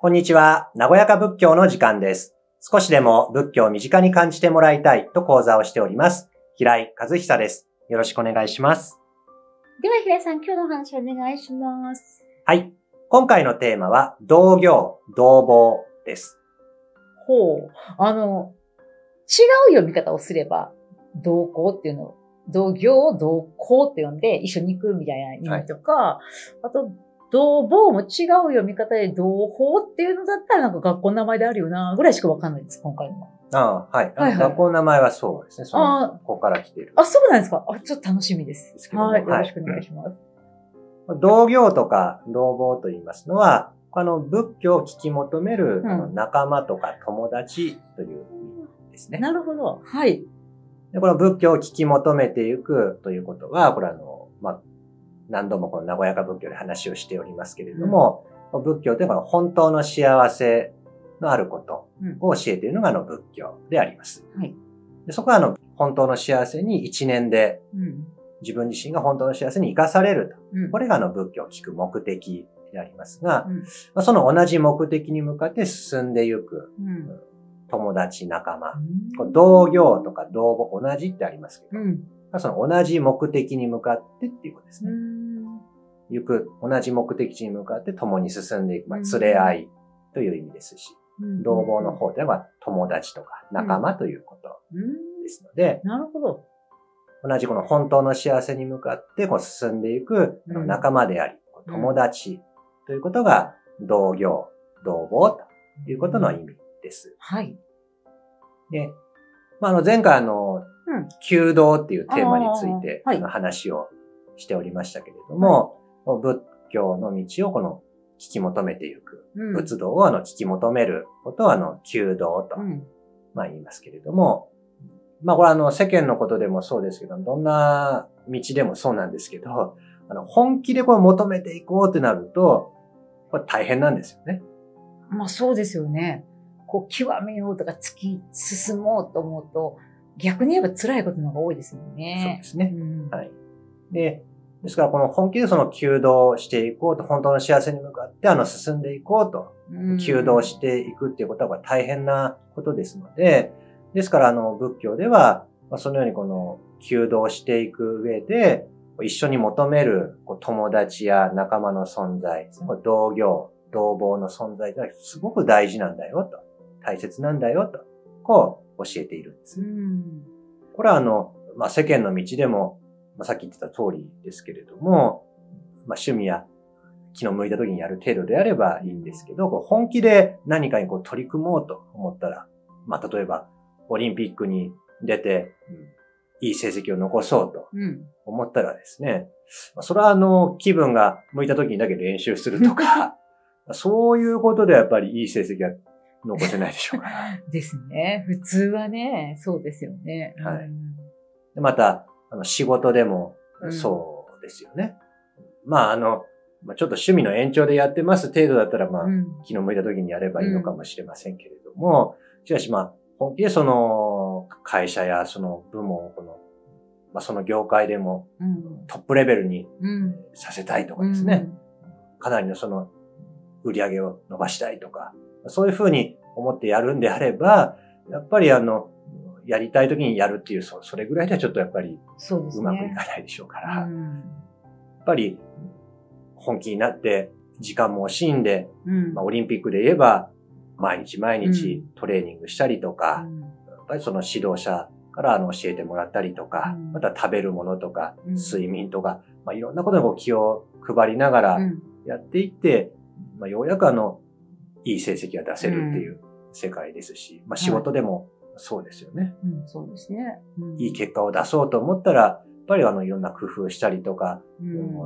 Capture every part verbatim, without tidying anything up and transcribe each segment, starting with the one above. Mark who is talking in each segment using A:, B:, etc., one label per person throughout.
A: こんにちは。和やか仏教の時間です。少しでも仏教を身近に感じてもらいたいと講座をしております。平井和久です。よろしくお願いします。
B: では平井さん、今日のお話お願いします。
A: はい。今回のテーマは、同行、同房です。
B: ほう。あの、違う読み方をすれば、同行っていうのを、同行を同行って呼んで一緒に行くみたいな意味とか、はい、あと、同房も違う読み方で同法っていうのだったらなんか学校の名前であるよな、ぐらいしかわかんないです、今回の。
A: ああ、はい。はいはい、学校の名前はそうですね。その、ここから来ている。
B: あ、そうなんですか。あ、ちょっと楽しみです。
A: ですけども
B: はい。よろしくお願いします。
A: はい、同行とか同房と言いますのは、あの、仏教を聞き求める、うん、あの仲間とか友達という意味ですね。
B: なるほど。はい。
A: で、この仏教を聞き求めていくということは、これはあの、まあ、何度もこの和やか仏教で話をしておりますけれども、うん、仏教というのは本当の幸せのあることを教えているのがあの仏教であります。
B: はい、
A: でそこはあの本当の幸せに一年で自分自身が本当の幸せに生かされると。うん、これがあの仏教を聞く目的でありますが、うんまあ、その同じ目的に向かって進んでいく、うん、友達、仲間、うん、同業とか同母同じってありますけど、うんその同じ目的に向かってっていうことですね。行く、同じ目的地に向かって共に進んでいく。まあ、連れ合いという意味ですし、同房の方では友達とか仲間ということですので、
B: なるほど。
A: 同じこの本当の幸せに向かってこう進んでいく仲間であり、友達ということが同業、同房ということの意味です。
B: はい。
A: で、まあ、あの前回あの、求道っていうテーマについて、はい、話をしておりましたけれども、はい、仏教の道をこの聞き求めていく、うん、仏道をあの聞き求めることをあの求道と、うん、まあ言いますけれども、まあこれあの世間のことでもそうですけど、どんな道でもそうなんですけど、あの本気でこう求めていこうってなると、これ大変なんですよね。
B: まあそうですよね。こう極めようとか突き進もうと思うと、逆に言えば辛いことの方が多いですもんね。
A: そうですね。うん、はい。で、ですからこの本気でその求道していこうと、本当の幸せに向かってあの進んでいこうと、求道していくっていうことは大変なことですので、ですからあの仏教では、そのようにこの求道していく上で、一緒に求める友達や仲間の存在、同業、同房の存在がすごく大事なんだよと、大切なんだよと、こう教えているんです。
B: うん
A: これはあの、まあ、世間の道でも、まあ、さっき言ってた通りですけれども、まあ、趣味や気の向いた時にやる程度であればいいんですけど、こう本気で何かにこう取り組もうと思ったら、まあ、例えばオリンピックに出て、うん、いい成績を残そうと思ったらですね、うん、それはあの、気分が向いた時にだけ練習するとか、そういうことでやっぱりいい成績が残せないでしょうから。
B: ですね。普通はね、そうですよね。
A: はい。でまた、あの、仕事でもそうですよね。うん、まあ、あの、まあ、ちょっと趣味の延長でやってます程度だったら、まあ、うん、気の向いた時にやればいいのかもしれませんけれども、しかしまあ、本気でその、会社やその部門をこの、まあ、その業界でもトップレベルにさせたいとかですね。うん、かなりのその、売り上げを伸ばしたいとか、そういうふうに思ってやるんであれば、やっぱりあの、やりたい時にやるっていう、そそれぐらいではちょっとやっぱり、うまくいかないでしょうから、うん、やっぱり本気になって時間も惜しんで、うんまあ、オリンピックで言えば、毎日毎日トレーニングしたりとか、うん、やっぱりその指導者からあの教えてもらったりとか、うん、また食べるものとか、うん、睡眠とか、まあ、いろんなことにこう気を配りながらやっていって、まあ、ようやくあの、いい成績が出せるっていう世界ですし、まあ仕事でもそうですよね。
B: はい、うん、そうですね、
A: うん。いい結果を出そうと思ったら、やっぱりあの、いろんな工夫したりとか、うん、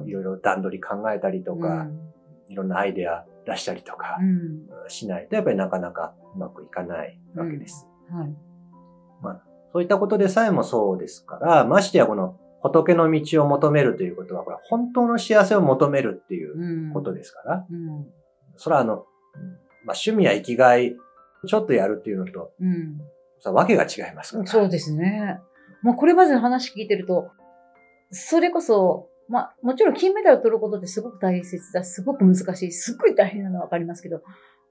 A: いろいろ段取り考えたりとか、うん、いろんなアイデア出したりとか、しないと、やっぱりなかなかうまくいかないわけです。
B: うん、はい。
A: まあ、そういったことでさえもそうですから、ましてやこの仏の道を求めるということは、これは本当の幸せを求めるっていうことですから、うんうん、それはあの、まあ、趣味や生きがい、ちょっとやるっていうのと、うん、さわけが違いますから。
B: そうですね。まあ、これまでの話聞いてると、それこそ、まあ、もちろん金メダルを取ることってすごく大切だ、すごく難しい、すっごい大変なのはわかりますけど、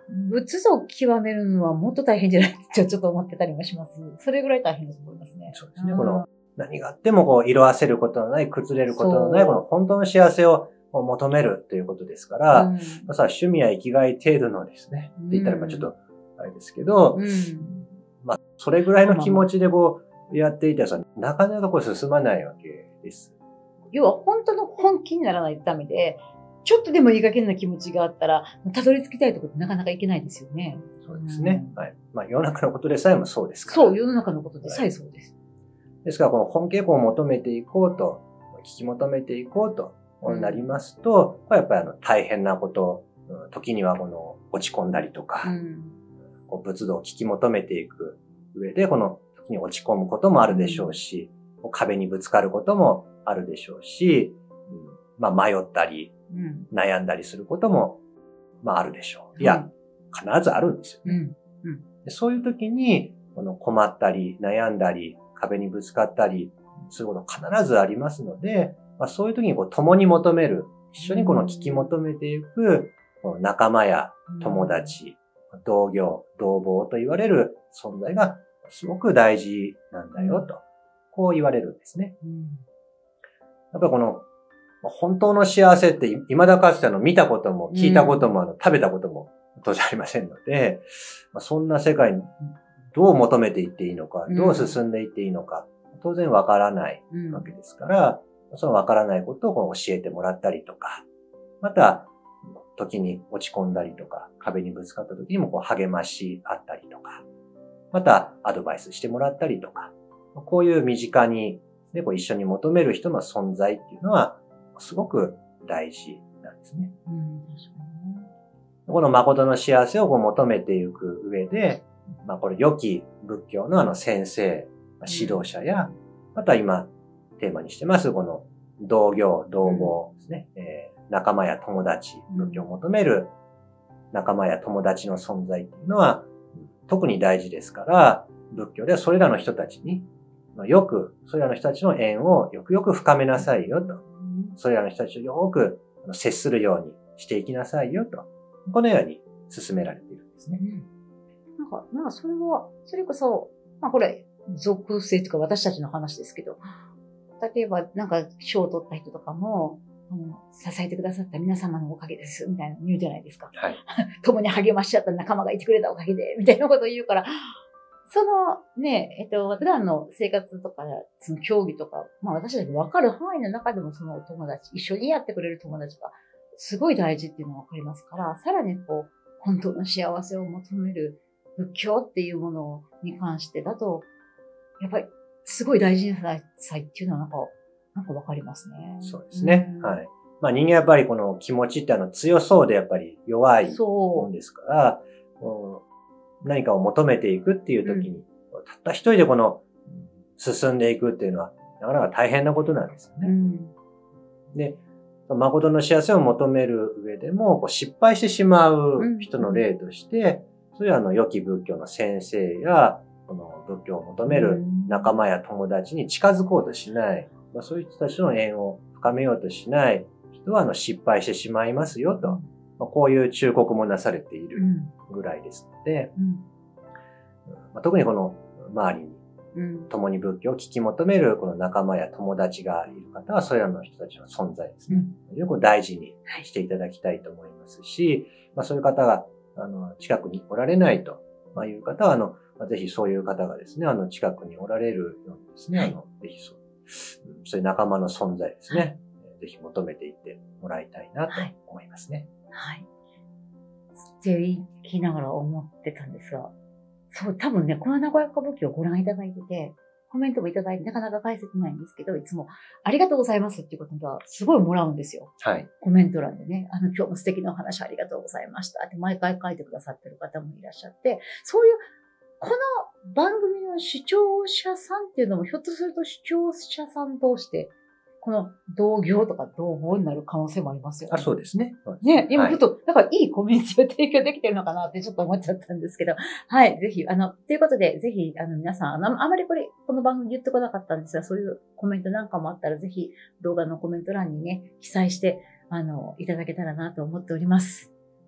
B: 仏像を極めるのはもっと大変じゃないってちょっと思ってたりもします。それぐらい大変だと思いますね。
A: そうですね。この、何があってもこう、色あせることのない、崩れることのない、この本当の幸せを求めるということですから、うん、まあ、さ趣味や生きがい程度のですね、って言ったらまあちょっと、あれですけど、うん、まあ、それぐらいの気持ちでこう、やっていたら、なかなかこう進まないわけです。
B: 要は本当の本気にならないとダメで、ちょっとでもいい加減な気持ちがあったら、たどり着きたいところってなかなかいけないですよね。
A: そうですね。うん、はい。まあ世の中のことでさえもそうですから。
B: そう、世の中のことでさえそうです。
A: はい、ですから、この本傾向を求めていこうと、聞き求めていこうとなりますと、これやっぱりあの大変なこと、時にはこの落ち込んだりとか、うん、こう仏道を聞き求めていく上で、この時に落ち込むこともあるでしょうし、うん、壁にぶつかることもあるでしょうし、うん、まあ迷ったり、うん、悩んだりすることも、まああるでしょう。いや、必ずあるんですよね。うんうん、でそういう時に、この困ったり、悩んだり、壁にぶつかったり、そういうこと必ずありますので、まあ、そういう時にこう共に求める、一緒にこの聞き求めていく、仲間や友達、同業、同房と言われる存在がすごく大事なんだよと、こう言われるんですね。やっぱりこの本当の幸せって未だかつてあの見たことも聞いたこともあの食べたことも当然ありませんので、まあ、そんな世界にどう求めていっていいのか、どう進んでいっていいのか、当然わからないわけですから、そのわからないことをこう教えてもらったりとか、また時に落ち込んだりとか、壁にぶつかった時にもこう励ましあったりとか、またアドバイスしてもらったりとか、こういう身近に、ね、こう一緒に求める人の存在っていうのはすごく大事なんですね。うん、確かにね。この誠の幸せをこう求めていく上で、まあこれ良き仏教のあの先生、指導者や、また今テーマにしてます、この同業、同房ですね、うんえー。仲間や友達、仏教を求める仲間や友達の存在っていうのは特に大事ですから、仏教ではそれらの人たちに、よく、それらの人たちの縁をよくよく深めなさいよと。それらの人たちとよく接するようにしていきなさいよと。このように進められているんですね。うん、
B: なんか、まあそれは、それこそ、まあこれ、属性というか私たちの話ですけど、例えばなんか賞を取った人とかも、あの支えてくださった皆様のおかげです、みたいな言うじゃないですか。はい。共に励まし合った仲間がいてくれたおかげで、みたいなことを言うから、そのね、えっと、普段の生活とか、その競技とか、まあ私たち分かる範囲の中でもそのお友達、一緒にやってくれる友達がすごい大事っていうのが分かりますから、さらにこう、本当の幸せを求める仏教っていうものに関してだと、やっぱりすごい大事になさいっていうのはなんか、なんか分かりますね。
A: そうですね。うん、はい。まあ人間やっぱりこの気持ちってあの強そうでやっぱり弱いもんですから、何かを求めていくっていう時に、うん、たった一人でこの進んでいくっていうのはなかなか大変なことなんですよね。うん、で、誠の幸せを求める上でもこう失敗してしまう人の例として、うん、そういうあの良き仏教の先生やこの仏教を求める仲間や友達に近づこうとしない、まあ、そういう人たちの縁を深めようとしない人はあの失敗してしまいますよと、まあ、こういう忠告もなされているぐらいですので、うんまあ、特にこの周りに共に仏教を聞き求めるこの仲間や友達がいる方はそれらの人たちの存在ですね、うん、よく大事にしていただきたいと思いますし、まあ、そういう方があの近くにおられないという方はあのぜひそういう方がですね、あの、近くにおられるようにですね、はい、あの、ぜひそう、そういう仲間の存在ですね、はい、ぜひ求めていってもらいたいなと思いますね。
B: はい。って言いながら思ってたんですが、そう、多分ね、この名古屋歌舞伎をご覧いただいてて、コメントもいただいてなかなか返せてないんですけど、いつもありがとうございますっていうことがすごいもらうんですよ。はい。コメント欄でね、あの、今日も素敵なお話ありがとうございましたって毎回書いてくださってる方もいらっしゃって、そういうこの番組の視聴者さんっていうのもひょっとすると視聴者さん同士で、この同業とか同房になる可能性もありますよね。
A: あ、そうですね。
B: ね、今ちょっと、だからいいコミュニティを提供できてるのかなってちょっと思っちゃったんですけど、はい、ぜひ、あの、ということで、ぜひ、あの、皆さん、あの、あまりこれ、この番組言ってこなかったんですが、そういうコメントなんかもあったら、ぜひ、動画のコメント欄にね、記載して、あの、いただけたらなと思っております。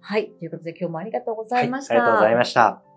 B: はい。ということで今日もありがとうございました。
A: はい、ありがとうございました。